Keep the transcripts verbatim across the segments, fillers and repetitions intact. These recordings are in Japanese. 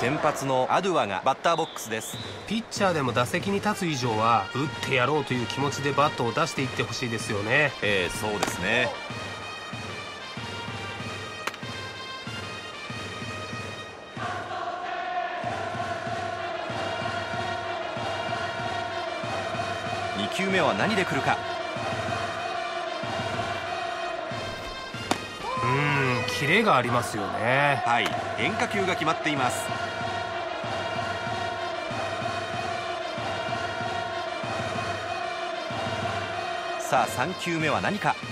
先発のアドゥアがバッターボックスです。 ピッチャーでも打席に立つ以上は打ってやろうという気持ちでバットを出していってほしいですよね。 ええ、そうですね。にきゅうめは何で来るか。 うーん、キレがありますよね。 はい、変化球が決まっています。さあさんきゅうめは何か。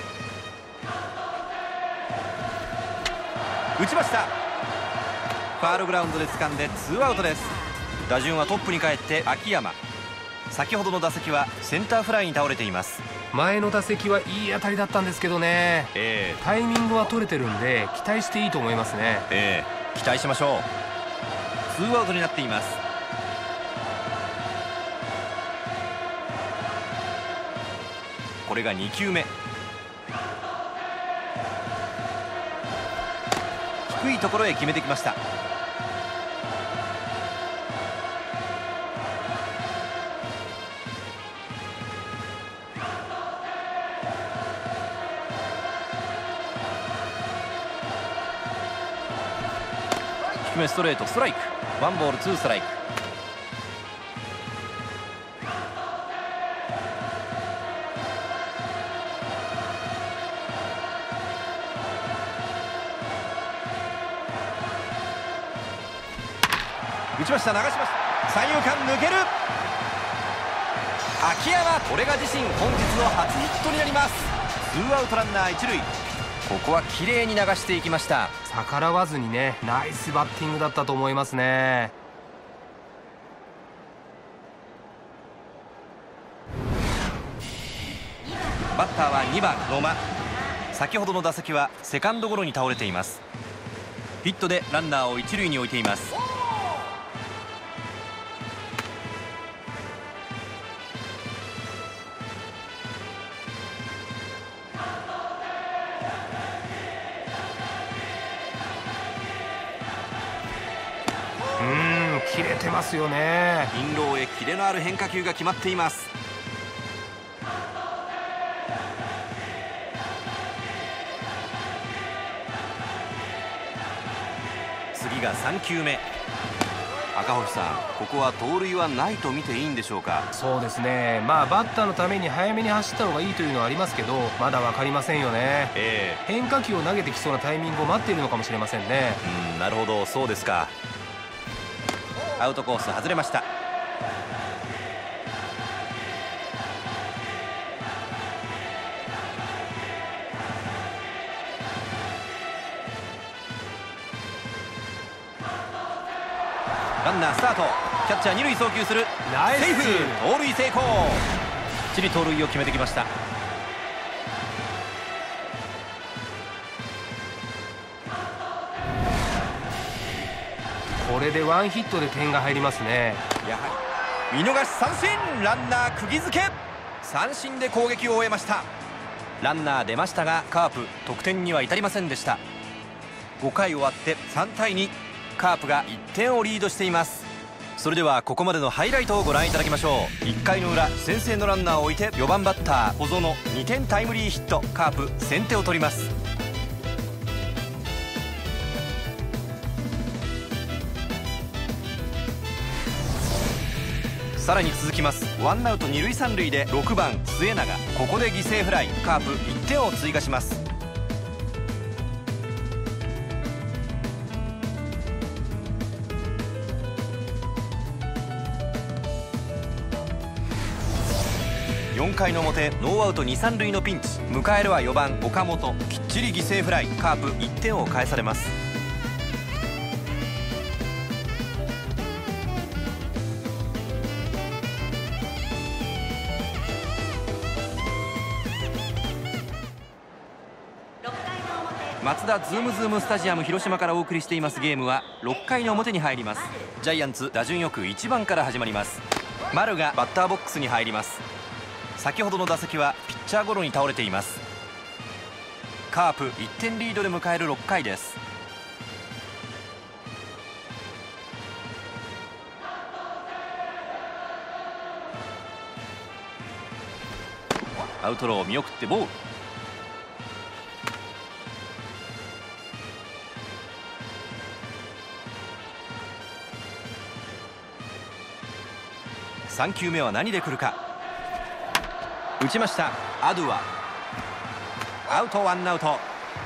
打ちました。ファールグラウンドで掴んでツーアウトです。打順はトップに帰って秋山。先ほどの打席はセンターフライに倒れています。 前の打席はいい当たりだったんですけどね、えー、タイミングは取れてるんで期待していいと思いますね。 えー、期待しましょう。ツーアウトになっています。これがにきゅうめ。低いところへ決めてきました。低めストレート、ストライク。ワンボールツーストライク。打ちました。流しました。三遊間抜ける。秋山、これが自身本日の初ヒットになります。ツーアウトランナー一塁。ここは綺麗に流していきました。 逆らわずにね、ナイスバッティングだったと思いますね。 バッターはにばん野間。先ほどの打席はセカンドゴロに倒れています。ヒットでランナーを一塁に置いています。 うーん、切れてますよね。 インローへキレのある変化球が決まっています。次がさんきゅうめ。赤星さん、ここは盗塁はないと見ていいんでしょうか。 そうですね、まあバッターのために早めに走った方がいいというのはありますけど、まだ分かりませんよね。えー、変化球を投げてきそうなタイミングを待っているのかもしれませんね。 うん、なるほど、そうですか。アウトコース外れました。ランナースタート。キャッチャー二塁送球する。 ナイスセーフ。盗塁成功。きっちり盗塁を決めてきました。 これでワンヒットで点が入りますね。 やはり見逃し三振。ランナー釘付け。三振で攻撃を終えました。ランナー出ましたがカープ得点には至りませんでした。ごかい終わってさんたいに。カープがいってんをリードしています。それではここまでのハイライトをご覧いただきましょう。いっかいの裏、先制のランナーを置いてよばんバッター小園、にてんタイムリーヒット。カープ先手を取ります。さらに続きます。ワンアウト二塁三塁でろくばん末永。ここで犠牲フライ。カープいってんを追加します。よんかいの表、ノーアウト二三塁のピンチ。迎えるはよばん岡本。きっちり犠牲フライ。カープいってんを返されます。マツダズームズームスタジアム広島からお送りしていますゲームはろっかいの表に入ります。ジャイアンツ打順よくいちばんから始まります。丸がバッターボックスに入ります。先ほどの打席はピッチャーゴロに倒れています。カープいってんリードで迎えるろっかいです。 アウトロー見送ってボール。さん球目は何で来るか。打ちました。アドゥアアウト、ワンアウト。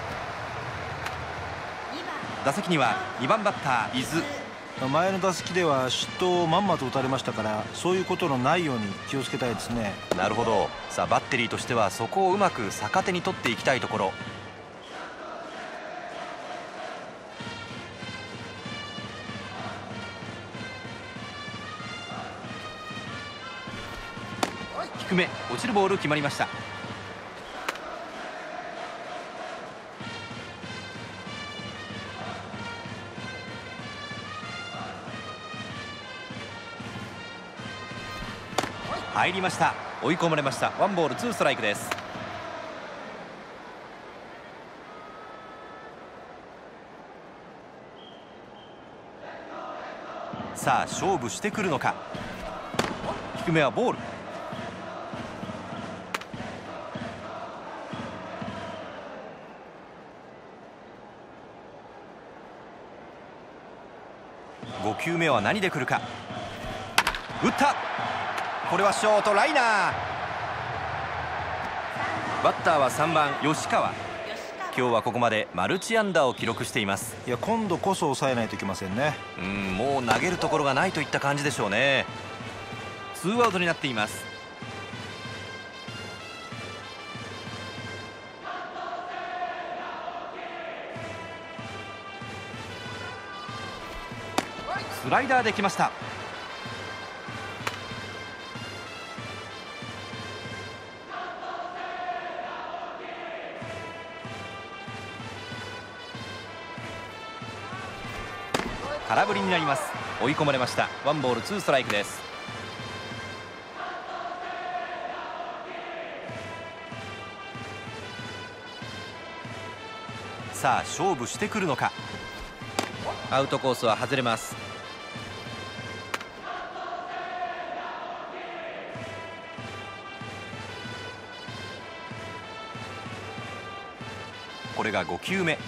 打席にはにばんバッター伊豆。 前の打席では失投をまんまと打たれましたから、そういうことのないように気をつけたいですね。 なるほど。さあバッテリーとしてはそこをうまく逆手に取っていきたいところ。低め落ちるボール決まりました。入りました。追い込まれました。ワンボールツーストライクです。さあ勝負してくるのか。低めはボール。ご球目は何で来るか。打った。これはショートライナー。バッターはさんばん吉川。今日はここまでマルチ安打を記録しています。 いや、今度こそ抑えないといけませんね。 うん、もう投げるところがないといった感じでしょうね。ツーアウトになっています。スライダーできました。空振りになります。追い込まれました。ワンボールツーストライクです。さあ勝負してくるのか。アウトコースは外れます。これがご球目。振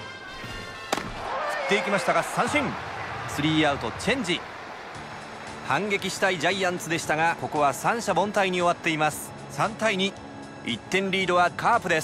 っていきましたが三振。スリーアウトチェンジ。反撃したいジャイアンツでしたが、ここは三者凡退に終わっています。さんたいに。いってんリードはカープです。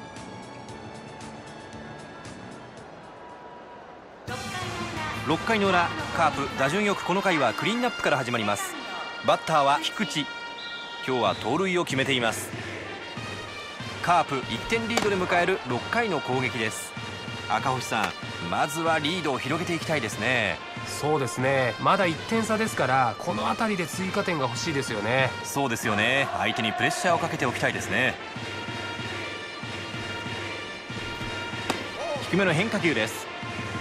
ろっかいの裏、カープ打順よくこの回はクリーンナップから始まります。バッターは菊池。今日は盗塁を決めています。カープいってんリードで迎えるろっかいの攻撃です。赤星さん、まずはリードを広げていきたいですね。 そうですね、まだいってん差ですから、この辺りで追加点が欲しいですよね。 そうですよね。相手にプレッシャーをかけておきたいですね。低めの変化球です。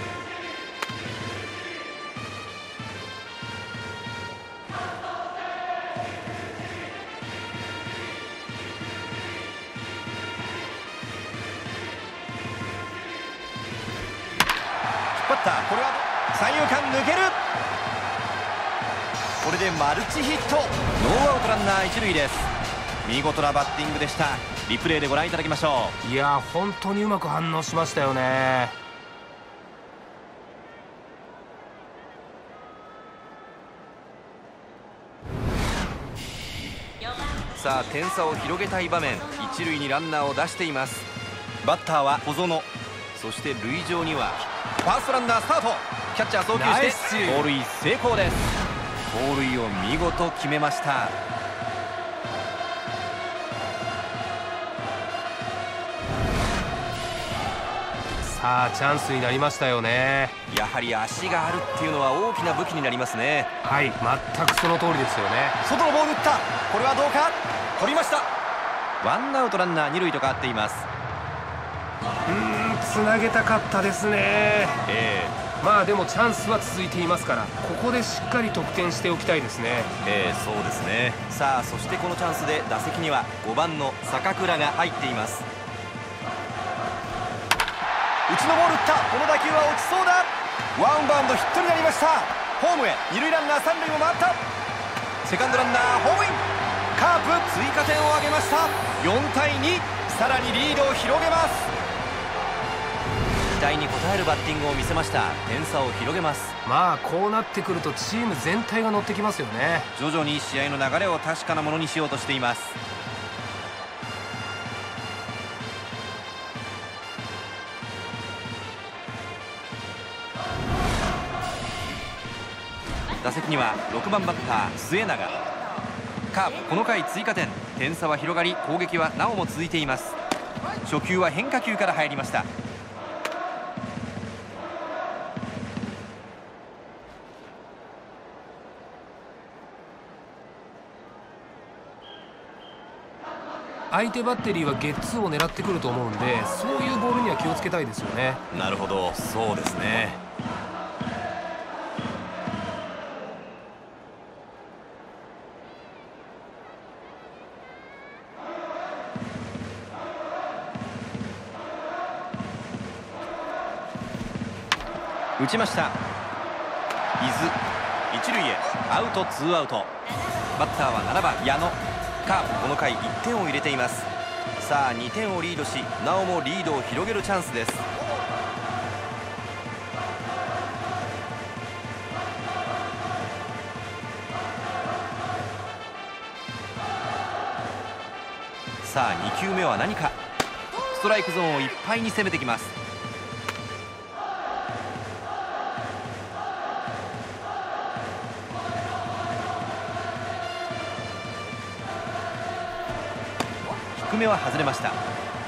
これは三遊間抜ける。これでマルチヒット。ノーアウトランナー一塁です。見事なバッティングでした。リプレイでご覧いただきましょう。いや、本当にうまく反応しましたよね。 さあ点差を広げたい場面。一塁にランナーを出しています。バッターは小園。そして塁上にはファーストランナースタート。キャッチャー送球して盗塁成功です。盗塁を見事決めました。 さあチャンスになりましたよね。 やはり足があるっていうのは大きな武器になりますね。 はい、全くその通りですよね。 外のボール打った。これはどうか。取りました。ワンアウトランナー二塁と変わっています。 うーん、つなげたかったですね。 えー、まあでもチャンスは続いていますから、ここでしっかり得点しておきたいですね。 えー、そうですね。さあそしてこのチャンスで打席にはごばんの坂倉が入っています。内のボール打った。この打球は落ちそうだ。ワンバウンドヒットになりました。ホームへ。二塁ランナー三塁を回った。セカンドランナーホームイン。 カープ追加点を挙げました。よんたいに、さらにリードを広げます。期待に応えるバッティングを見せました。点差を広げます。 まあこうなってくるとチーム全体が乗ってきますよね。 徐々に試合の流れを確かなものにしようとしています。打席にはろくばんバッター末永。カープこの回追加点、点差は広がり攻撃はなおも続いています。初球は変化球から入りました。 相手バッテリーはゲッツーを狙ってくると思うんで、そういうボールには気をつけたいですよね。 なるほど、そうですね。打ちました。伊豆一塁へ、アウトツーアウト。バッターはななばん矢野。カープこの回いってんを入れています。さあにてんをリードし、なおもリードを広げるチャンスです。さあにきゅうめは何か。ストライクゾーンをいっぱいに攻めてきます。低めは外れました。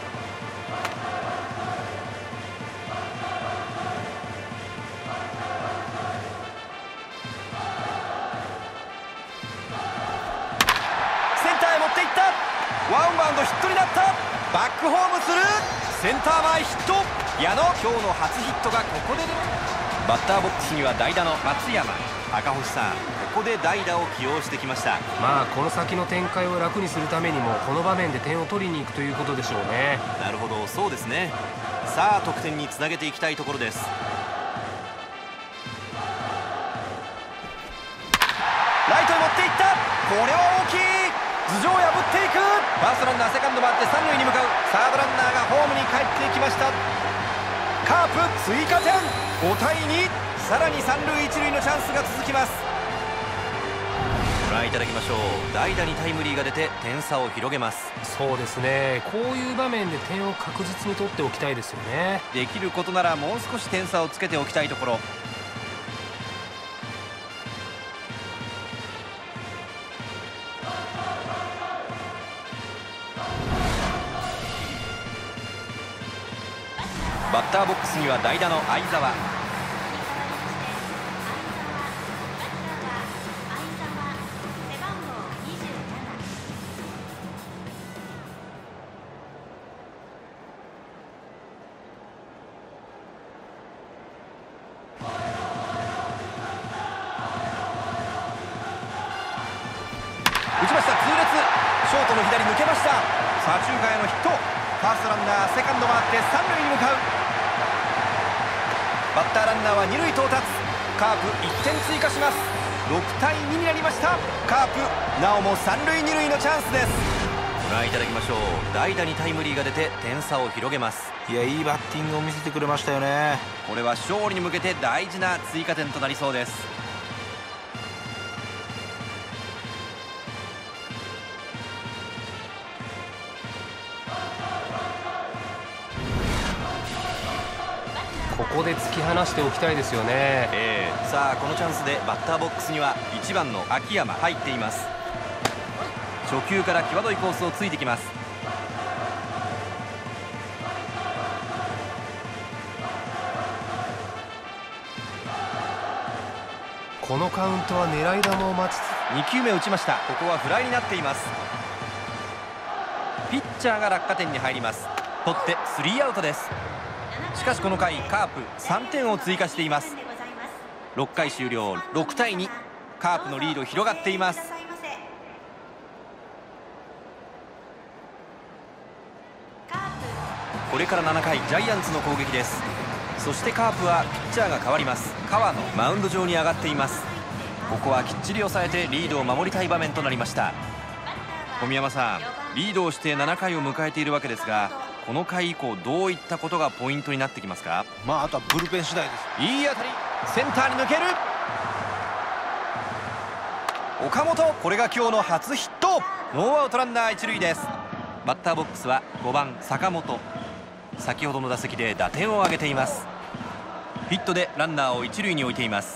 センターへ持っていった。ワンバウンドヒットになった。バックホームする。センター前ヒット。矢野、今日の初ヒットがここで出る。バッターボックスには代打の松山。赤星さん、ここで代打を起用してきました。 まあこの先の展開を楽にするためにもこの場面で点を取りに行くということでしょうね。 なるほど、そうですね。さあ得点につなげていきたいところです。ライトへ持っていった。これは大きい。頭上を破っていく。ファーストランナーセカンド回って三塁に向かう。サードランナーがホームに帰ってきました。カープ追加点、ごたいに。さらに三塁一塁のチャンスが続きます。ご覧いただきましょう。代打にタイムリーが出て点差を広げます。 そうですね、こういう場面で点を確実に取っておきたいですよね。 できることならもう少し点差をつけておきたいところ。バッターボックスには代打の相澤。打ちました。痛烈。ショートの左抜けました。左中間へのヒット。ファーストランナーセカンド回って三塁に向かう。バッターランナーは二塁到達。カープいってん追加します。ろくたいにになりました。カープなおも三塁二塁のチャンスです。ご覧いただきましょう。代打にタイムリーが出て点差を広げます。 いや、いいバッティングを見せてくれましたよね。 これは勝利に向けて大事な追加点となりそうです。 ここで突き放しておきたいですよね。 えー、さあこのチャンスでバッターボックスにはいちばんの秋山入っています。初球から際どいコースをついてきます。 このカウントは狙い球を待ちつにきゅうめ打ちました。ここはフライになっています。ピッチャーが落下点に入ります。取ってスリーアウトです。しかしこの回カープさんてんを追加しています。ろっかい終了、ろくたいに。カープのリード広がっています。これからななかいジャイアンツの攻撃です。そしてカープはピッチャーが変わります。川野、マウンド上に上がっています。ここはきっちり抑えてリードを守りたい場面となりました。 小宮山さん、リードをしてななかいを迎えているわけですが、この回以降どういったことがポイントになってきますか？ まああとはブルペン次第です。 いい当たり、センターに抜ける。岡本、これが今日の初ヒット。ノーアウトランナー一塁です。バッターボックスはごばん坂本。先ほどの打席で打点を挙げています。ヒットでランナーを一塁に置いています。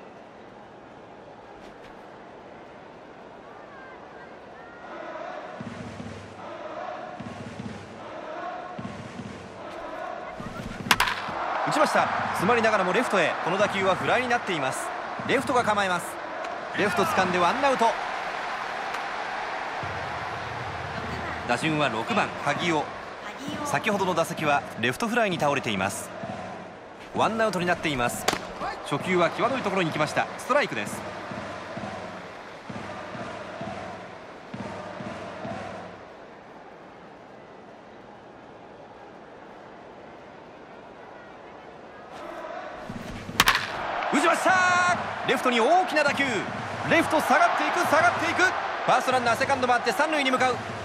打ちました。詰まりながらもレフトへ。この打球はフライになっています。レフトが構えます。レフト掴んでワンアウト。打順はろくばん萩尾。先ほどの打席はレフトフライに倒れています。ワンアウトになっています。初球は際どいところに来ました。ストライクです。打ちました。レフトに大きな打球。レフト下がっていく下がっていく。ファーストランナーセカンド回って三塁に向かう。